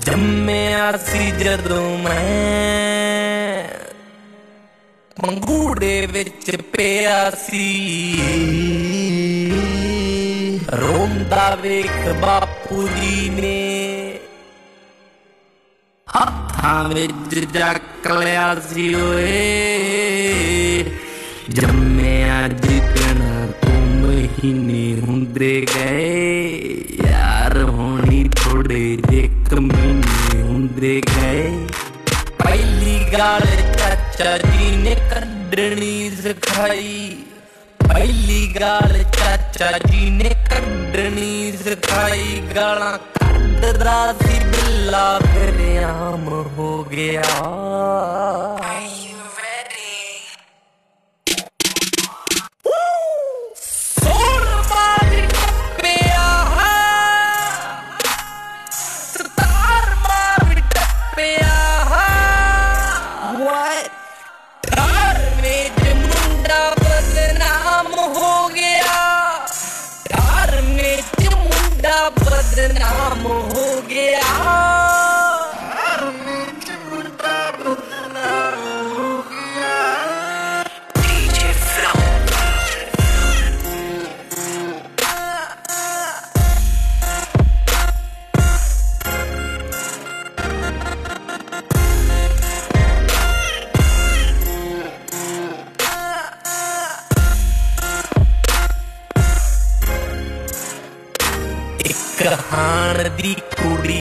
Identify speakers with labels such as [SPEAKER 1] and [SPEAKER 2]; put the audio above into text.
[SPEAKER 1] ਜੰਮਿਆ ਸੀ ਜਦੋਂ ਮੈਂ ਮੰਗੂੜੇ ਵਿੱਚ ਪਿਆ ਸੀ ਰੋਂਦਾ ਵੇਖ ਬਾਪੂ ਜੀ ਨੇ ਹੱਥਾਂ ਵਿੱਚ ਚੱਕ ਲਿਆ ਸੀ ਓਏ ਜੰਮਿਆ ਜਿੱਦਣ ਤੂੰ ਮਹੀਨੇ ਹੁੰਦੇ ਗਏ ਯਾਰ ਹੋਣੀ ਥੋੜੇ ਜਿਹੇ ਕਮੀਨੇ ਹੁੰਦੇ ਗਏ ਪਹਿਲੀ ਗਾਲ ਚਾਚਾ ਜੀ ਨੇ ਕੱਢਣੀ ਸਿਖਾਈ ਪਹਿਲੀ ਗਾਲ ਚਾਚਾ ਜੀ ਨੇ ਕੱਢਣੀ ਸਿਖਾਈ ਗਾਲਾਂ ਕੱਢਦਾ ਸੀ ਬਿੱਲਾ ਫਿਰ ਆਮ ਹੋ ਗਿਆ बदनाम हो गया डीजे फ्लो कहान दी